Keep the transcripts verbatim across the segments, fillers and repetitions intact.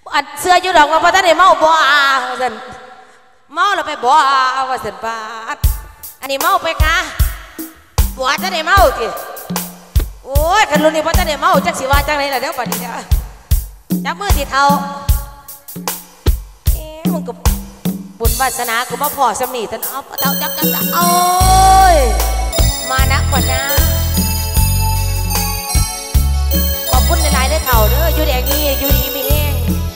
อันเสื้ออยู่ดอกว่าพระท่านได้เมาบ่อาสันเมาแล้วไปบ่อาว่าสันปาดอันนี้เมาไปกะปวดท่านได้เมาทีโอ้ยคันรุ่นนี้พระท่านได้เมาจักสิว่าจังไรล่ะเดี๋ยวปัดนี้จับมือสิเท้าเอ๊ะมึงก็บุญวาสนากูมาพอสำนีท่านเอาเท้าจักจักโอ้ยมานักกว่านะขอบคุณหลายๆได้เท่าเด้ออยู่แดงนี่อยู่ดีมีเอง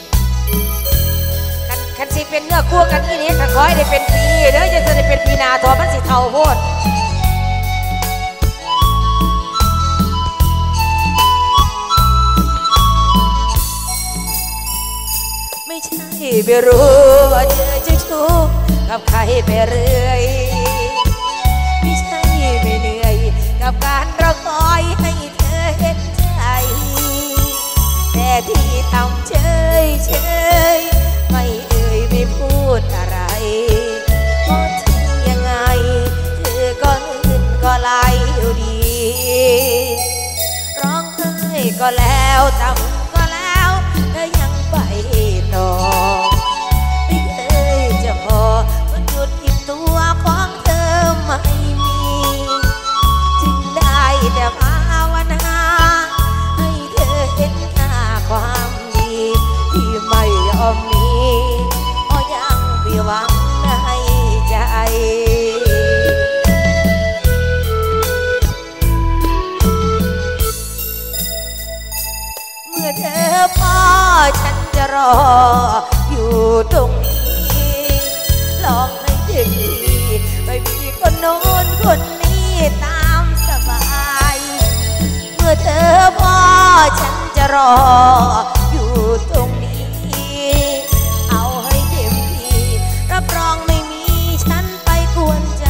คันคันสิเป็นเนื้อคู่กันที่นี้ขันคอยได้เป็นปีเด้อจะจะได้เป็นปีนาทอมันสิเท่าโพดไม่ใช่ไปรู้ว่าเธอจะชู้กับใครไปเรื่อยไม่ใช่ไม่เหนื่อยกับการรอคอยให้เธอเห็นใจแต่ที่ทำเฉยเฉยไม่เอ่ยไม่พูดอะไรเพราะถึงยังไงเธอก็ลื่นก็ไหลอยู่ดีร้องไห้ก็แล้วทำก็แล้วเธอยังไปต่อไม่เคยจะพอมันหยุดอิ่มตัวของเธอไม่มีจึงได้แต่ภาวนาให้เธอเห็นค่าความดีที่ไม่ยอมมีเพราะยังมีหวังในใจเมื่อเธอพอฉันจะรออยู่ตรงนี้ลองให้ถึงที่ไม่มีคนโน้นคนนี้ตามสบายเมื่อเธอพอฉันจะรออยู่ตรงนี้เอาให้เต็มที่รับรองไม่มีฉันไปกวนใจ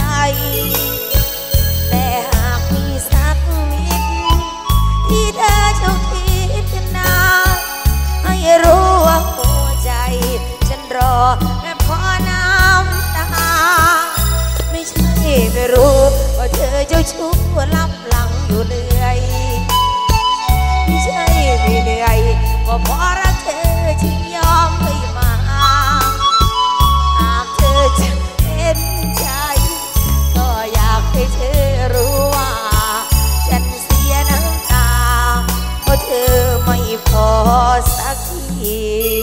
แต่หากมีสักนิดที่เธอเจ้าคิดกันนาให้รู้ว่าหัวใจฉันรอแบบขอน้ำตาไม่ใช่ไม่รู้ว่าเธอเจ้าชู้ลับหลังอยู่เรื่อยไม่ใช่ไม่เหนื่อยก็เพราะรักเธอจึงยอมให้มาหากเธอจะเห็นใจก็อยากให้เธอรู้ว่าฉันเสียน้ำตาเพราะเธอไม่พอสักที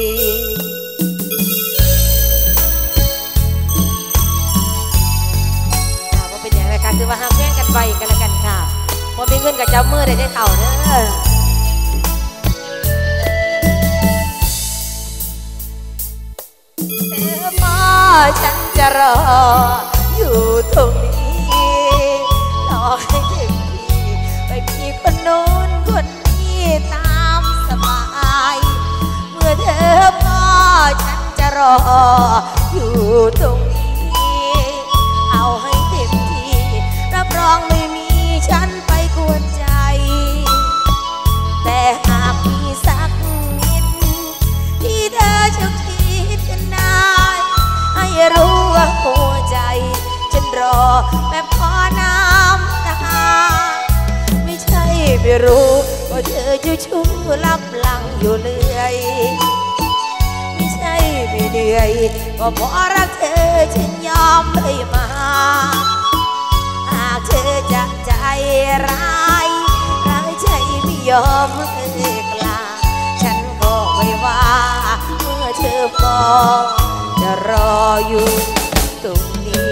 ว่าเป็นอย่างไรกันคือว่าห้ามแย่งกันไปกันแล้วกันค่ะพอมีเงินกับเจ้ามือได้ได้เท่าเด้อเธอพอฉันจะรออยู่ตรงนี้รอให้ถึงที่ไม่มีคนโน้นคนนี้ตามสบายเมื่อเธอพอฉันจะรออยู่ตรงนี้เอาให้เต็มที่รับรองไม่มีฉันไปกวนใจแต่หากมีสักนิดที่เธอจะคิดกันได้ให้รู้ว่าหัวใจฉันรอแบบขอน้ำตาไม่ใช่ไม่รู้ว่าเธอจะชู้ลับหลังอยู่เรื่อยไม่ใช่ไม่เหนื่อยก็เพราะรักเธอฉันยอมให้มาหากเธอจะใจร้ายร้ายใจไม่ยอมให้กล้าฉันก็ไม่ว่าเมื่อเธอพอจะรออยู่ตรงนี้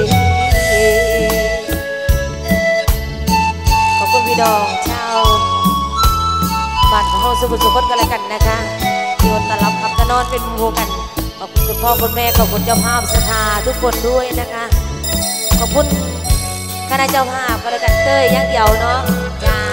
ขอบคุณพี่ดองชาวบ้านของเราสุขสุขกันแล้วกันนะคะโยนตลับคำตะนอนเป็นหมู่กันขอบคุณคุณพ่อคุณแม่ขอบคุณเจ้าภาพศรัทธาทุกคนด้วยนะคะขอบคุณคณะเจ้าภาพกันแล้วกันเต้ยยักษ์เดี่ยวเนาะจ้า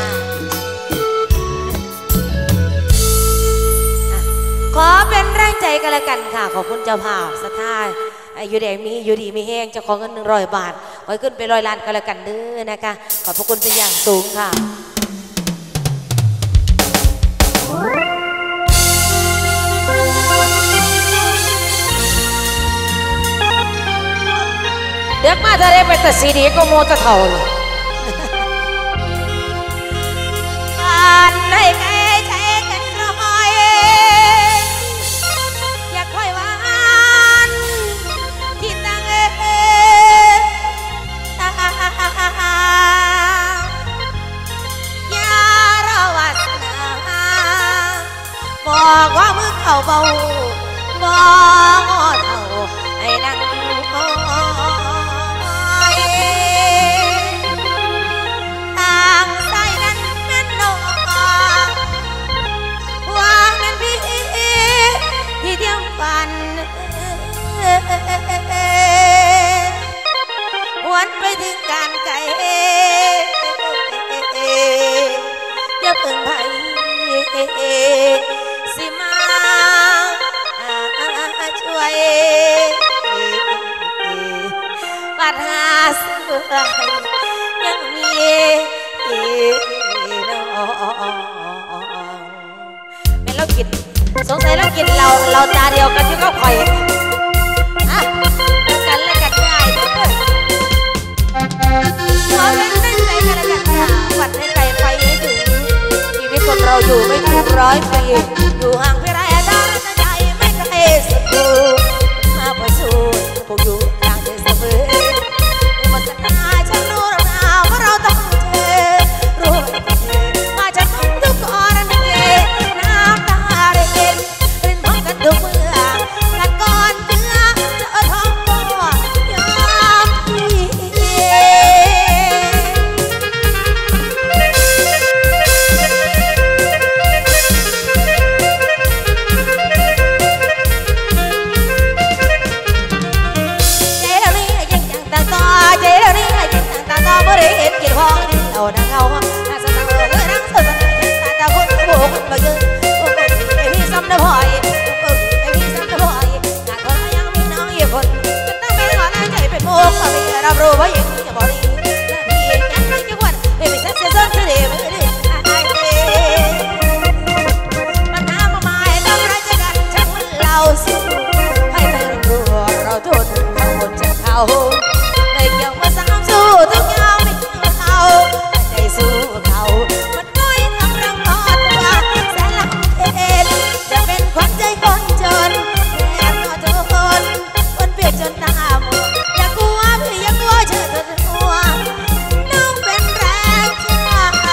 ขอเป็นแรงใจกันแล้วกันค่ะขอบคุณเจ้าภาพศรัทธาอยู่แดงมีอยู่ดีมีแห้งเจ้าของเงินหนึ่งร้อยบาทขอขึ้นไปร้อยล้านกันแล้วกันเด้อนะคะขอบพระคุณเป็นอย่างสูงค่ะเด็กมาจะได้ไปตัดซีดีก็โมตะเท่าเลยการให้ใครใจกันร้อยว่ามือเข่าเบาบ่เท่าให้นั่งคอยต่างใส่นั้นแม่นนอกวางนั้นพี่ที่เที่ยงฝันวันไปถึงการไกลอย่าเพิ่งไปสิมาช่วยปัญหาเสื่อมยังมีน้องเป็นเรากินสงสัยเรากินเราเราตาเดียวกันที่เขาคอยอ่ะกันและกันง่ายขอเป็นได้ใจกันและกันค่ะวัดในใจไปให้ถึงชีวิตคนเราอยู่ไม่ถึงร้อยปีอยู่ห่างเพียงไรด้านใจไม่ไกลสุดดูมาประสูติพวกอยู่ทางเดินเสมออุปสรรคฉันรู้เราหนาวว่าเราต้องเจอรู้ว่าเธอมาจากทุกคนนั่นเองน้ำตาเด็นรินพร้อมกันทุกเมื่อกันก่อนเนื้อเธอท้องก็ยอมพี่เห็นกินห้องเราหน้าเงาหน้าสาวเออนั่งสดตาตาคนโบกมาเยอะโอ้ยไอพี่ซ้ำนะพอยโอ้ยไอพี่ซ้ำนะพอยงานคนยังมีน้องอีกคนจนตั้งเป็นหัวหน้าใจเป็นโมกพอพี่รับรู้ว่าอย่างนี้จะบอกดีและพี่ยังไม่จะวันไม่ไปเซ็ตเซ็ตเซ็ตเดียวไม่ได้ไอ้เอ๋ปัญหามาไม่ต้องรักกันช่างมันเราสู้ให้เธอรู้เราทนเขาบนจากเขาในเกี่ยวมาสามสู้ทุกอย่างใจสู้เขามันน้อยทำรังพอดว่าแสนลำเอ็นจะเป็นขวัญใจคนจนแอบก็ทนคนเปียกจนตาหมดอย่ากลัวพี่อย่ากลัวเชื่อเธอหัวน้องเป็นแรงใจ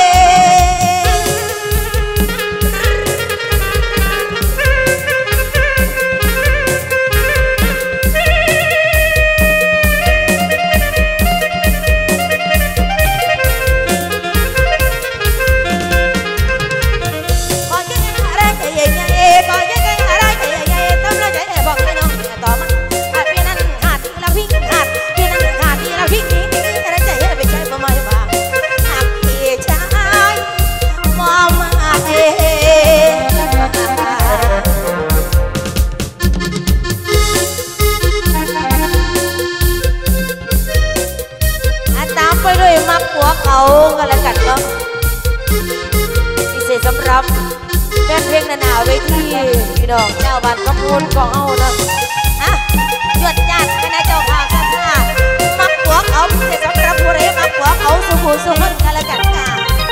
เขากันแล้วกันเนาะพิเศษสำหรับแฟนเพลงนานาเวทีพี่น้องเจ้าบ้านกำพูนของเอาเนาะอ่ะหยุดจัดกันนะเจ้าข่าวกันค่ะมักหัวเขาพิเศษสำหรับผู้ใดมักหัวเขาสุขุสุขกันแล้วกันค่ะ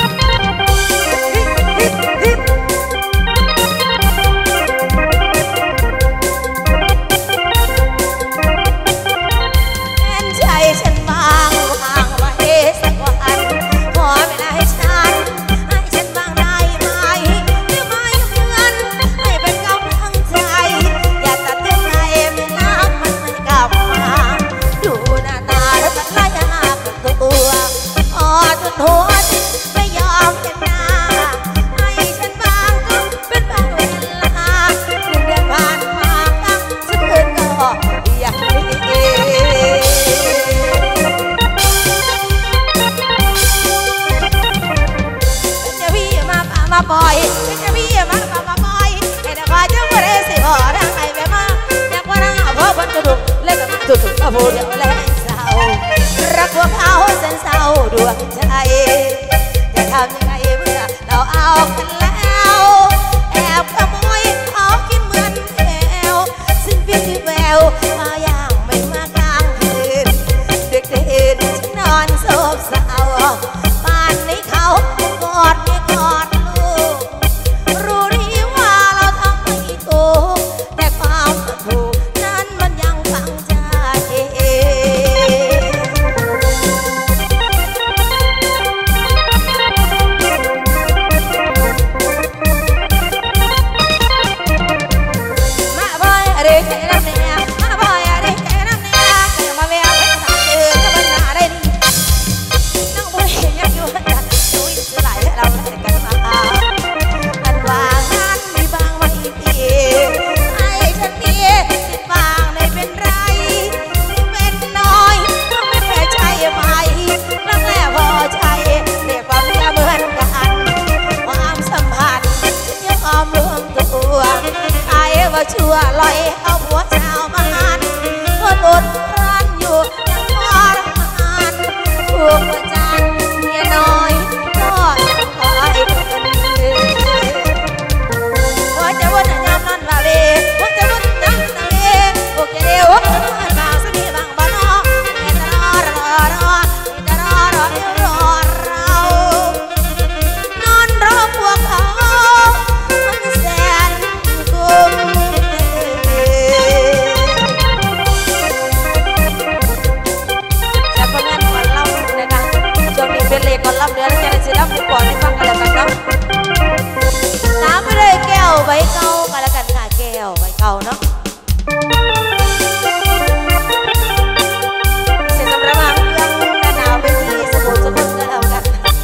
ผู้เดียวแลเศร้ารักพวกเขาเส้นเศร้าดวงใจจะทำยังไงเมื่อเราเอากันแล้วแอบขโมยเขากินเหมือนแมวสิ้นเพียงที่แววมาอย่างไม่มากลางคืนดึกดื่นฉันนอนโศกเศร้าป่านนี้เขากอดไม่กอดลูกรู้ดีว่าเราทำไม่ถูกแต่ความถูกนั้นมันยังฝังใจก่าเนาะเสร็จสำหรับงานเรื่องด้านหน้าเวทีสมุทรสงครามก็แล้วกัน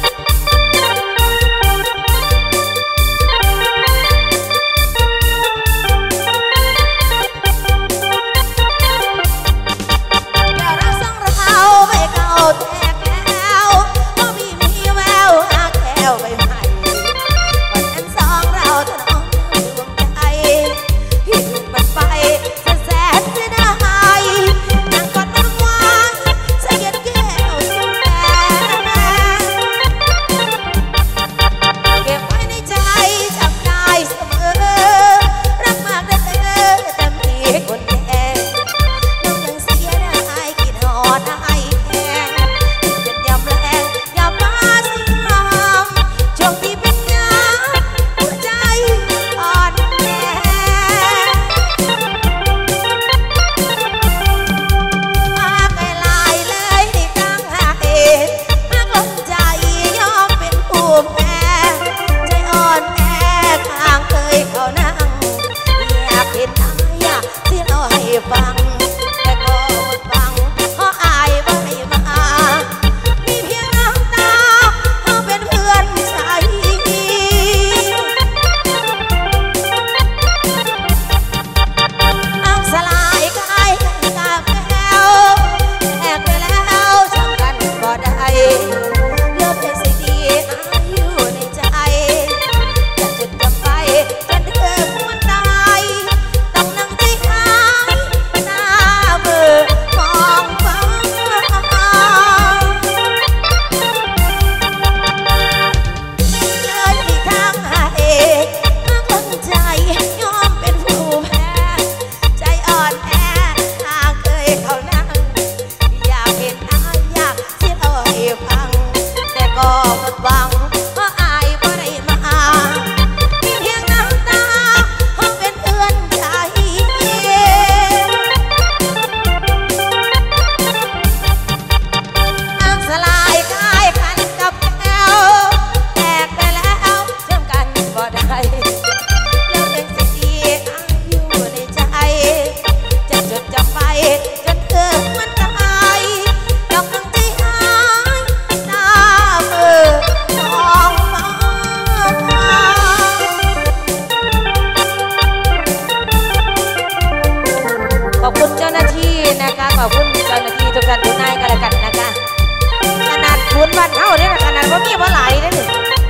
ขอบคุณเจ้าหน้าที่ทุกท่านทุกนายกันแล้วกันนะคะขนาดคุณบ้านเท่าเนี่ยขนาดว่ามีว่าหลายนั่นนี่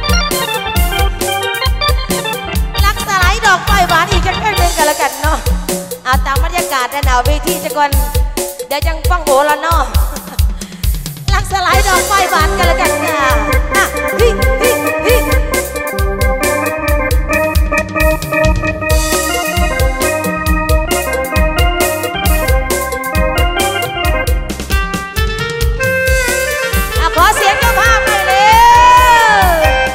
ลักสไลด์ดอกไฟหวานอีกกันแค่นึงกันแล้วกันเนาะเอาตามบรรยากาศนะหนาวเวทีจะก่อนเดี๋ยวจังฟังโหแล้วเนาะลักสไลด์ดอกไฟหวานกันแล้วกันค่ะอ่ะฮิฮิฮิขอเสียงเจ้าภาพหน่อยเร็ว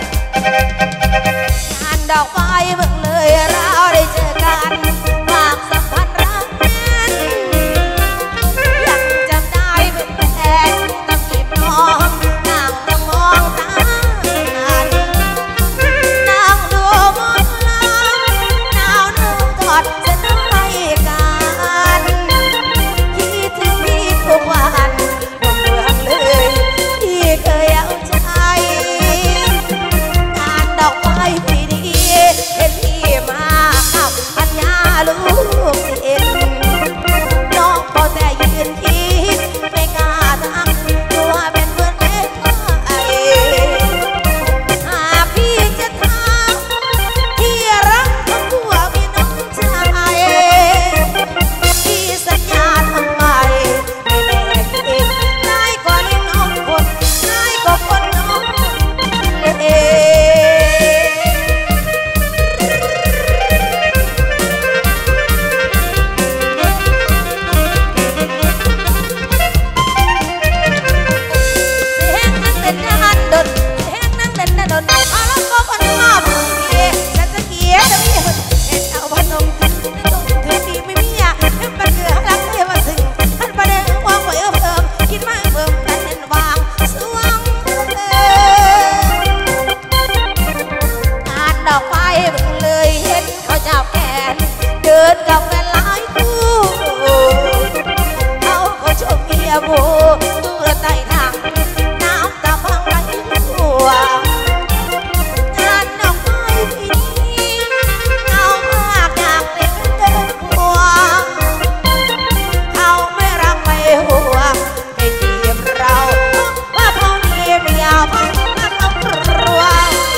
งานดอกไม้เบิ่งเลยเราได้เจอกันฝากสัมพันธ์รักแน่นยังจำได้เบิ่งแฟนตั้งกีบน้องนั่งนั่งมองตากันดินกับแฟนหลายคู่เขาก็ชมเมียโบตัวใต้ทางน้ำตาพังไหลหัวงานดอกไม้ปีนี้เอามากอยากเป็นเดินหัวเขาไม่รักไม่ห่วงให้จีบเราว่าเขามีเมียพังมาทำครัว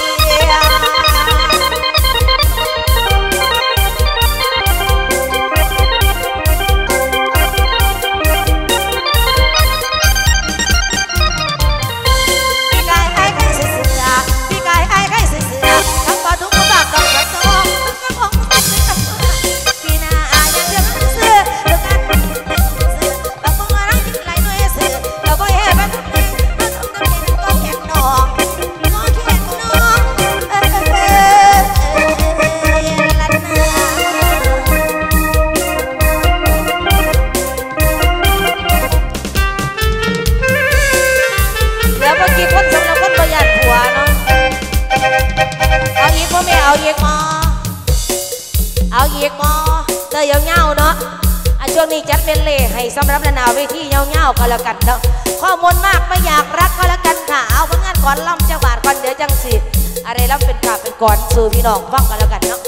เอาเยกมอเอาเยกมอเตยเงาเนาะอันช่วงนี้จัดเป็นเล่ให้สำหรับนานาเวทีเงาเงาก็แล้วกันเนาะข้อมูลมากไม่อยากรักก็แล้วกันค่ะเอาผลงานก่อนล่ำจังหวัดก่อนเดี๋ยวจังสิอะไรล่ำเป็นกาเป็นก่อนสู่พี่น้องฟังก็แล้วกันเนาะ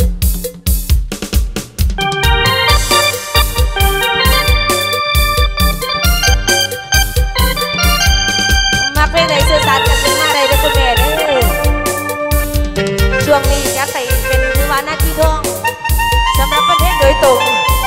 มาเพลงไหนสื่อสารกันเป็นมาได้ด้วยคุณแม่เด้อช่วงนี้จะใส่เป็นถือว่าหน้าที่ท่องสำหรับประเทศโดยตรง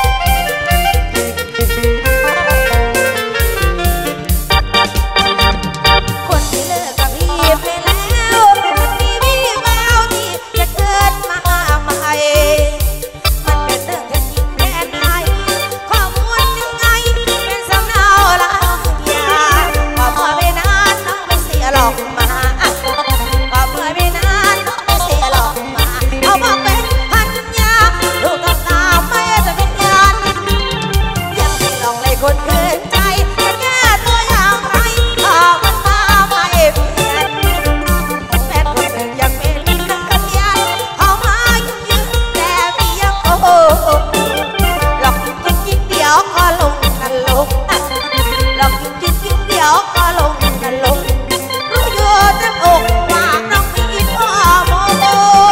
คนที่เลิกกับพี่ไปแล้วมีวี่แววที่จะเกิดมาใหม่มันเป็นเรื่องที่จริงแน่นายข้อมูลยังไงเป็นสำเนาลางยาพอเมื่อไม่นานน้องไม่เสียหรอกมาพอเมื่อไม่นานเอามาเป็นพันยาลูกต้องตามไม่จะเป็นยานยังไม่ลองเลยคนเกินใจจะแก้ตัวอย่างไรถ้ามันมาไม่เปลี่ยนแฟนคนหนึ่งยังเป็นนักเรียนเข้ามายุ่งยืนแต่ไม่ยังโอ้โหหลอกจริงจริงเดี๋ยวก็ลงกันลงหลอกจริงจริงเดี๋ยวก็ลงกันลงรู้อยู่เต็มอกว่าน้องมีพ่อโมโม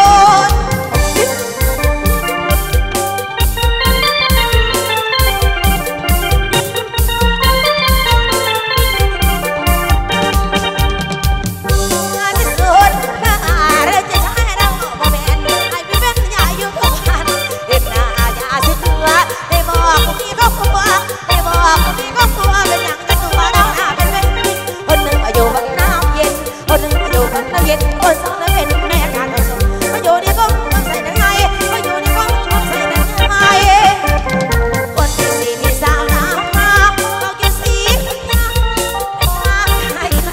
คนสองนั้นเป็นแม่การผสมมาอยู่นี่ก็ต้องใส่ได้ไงมาอยู่นี่ก็ต้องใส่ได้ไงคนที่สี่ที่สามน้ำมาเราแค่สีน้ำไม่ทางใครใคร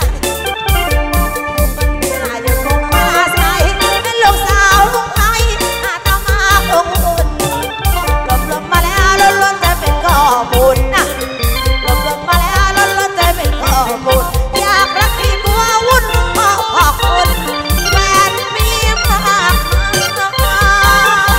ถ้าอยู่คงมาใส่เป็นลูกสาวลูกไอ้อาตมาคงอุ่นลมลมมาแล้วล้นล้นจะเป็นข้อมูลนะลมลมมาแล้วล้นล้นจะเป็นข้อมูลอยากรักที่กลัววุ่นเพราะพ่อคนแฟนมีมากมาย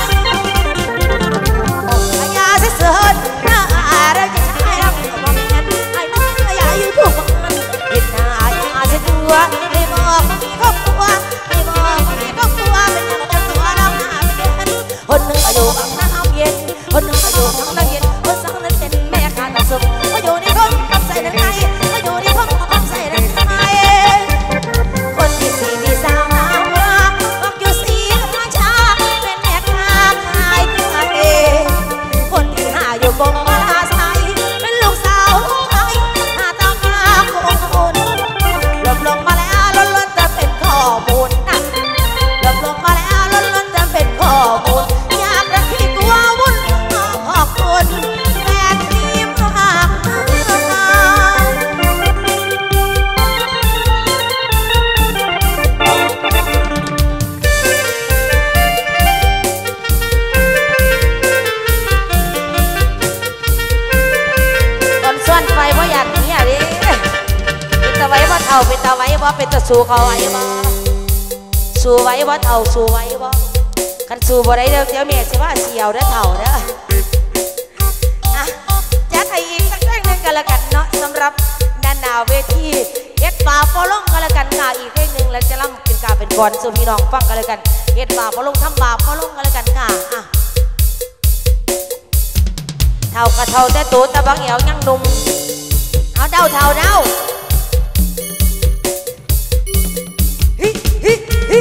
พยาเสียเสิร์ชหน้าเราจะใช้รักมองเห็นไอ้น้องอยากอยู่ทุกวันเห็นหน้าอยากเสียตัวให้บอกมีครอบครัวให้บอกมีครอบครัวเป็นยังจะตัวเราหน้าเป็นคนหนึ่งอายุบางน้ำเย็นคนหนึ่งอายุบางน้ำเย็นคนสองนั้นเป็นแม่การผสมมาอยู่ในห้องทำใส่ในไงมาอยู่ในห้องทำใส่ในไงคนที่สี่ที่สามน้ำมาบอกอยู่สี่ราชาเป็นแม่ค้าขายเครื่องเองคนที่ห้าอยู่กรมมาลาไซเป็นลูกสาวลูกไทยหน้าตามาคงคนลมลงมาแล้วล้นล้นจะเป็นข้อมูลนะลมลงมาแล้วล้นล้นจะเป็นข้อมูลอยากรักที่กลัววุ่นขอบคุณแฟนมีมากมายตอนส่วนไฟว่าอย่างนี้อ่ะดิเป็นตะไว้ว่าเท่าเป็นตะไว้ว่าเป็นตะสูเขาไว้บ่สู้ไว้ว่าเท่าสู้ไว้บ่คันสู้บ่ได้เด้อเดี๋ยวแม่สิว่าเสียวเด้อเฒ่าเด้ออ่ะจัดให้อีกสักเพลงหนึงกันละกันเนาะสำหรับด้านหน้าเวทีเฮ็ดป่าฟอลงกันละกันค่ะอีกเพลงหนึงแล้วจะล่ำเป็นกาเป็นกรสู่พี่น้องฟังกันละกันเฮ็ดป่าฟอลงทำบาปฟอลงกันละกันค่ะอ่ะเฒ่ากะเฒ่าแต่ตัวแต่บางเหี่ยวยังหนุ่มเอาเดาเฒ่าเดาฮิฮิฮิ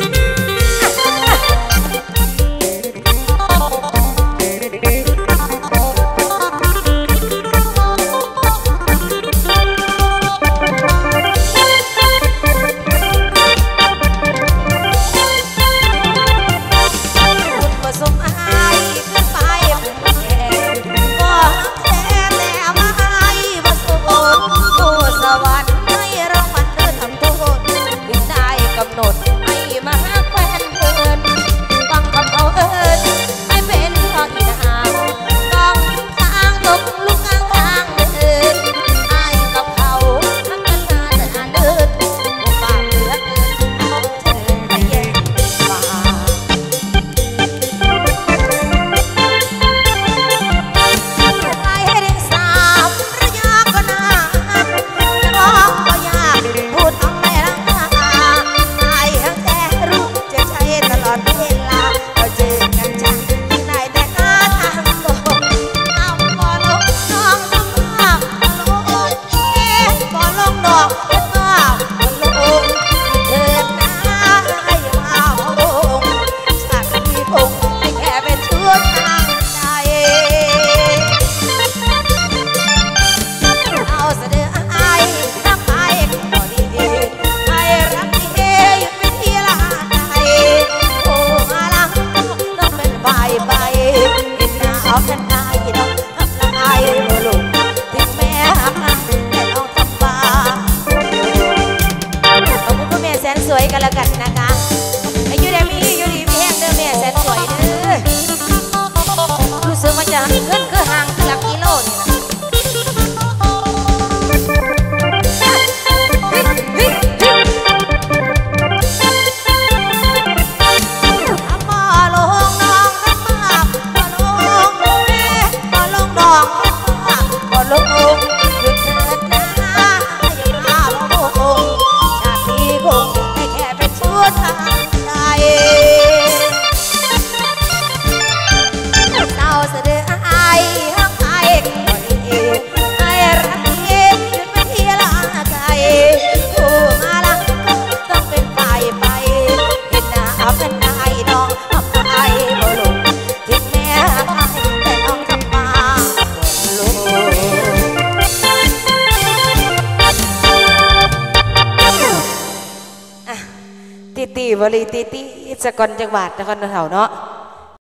บริตีตีสกลจังหวัดนครปฐมเนาะ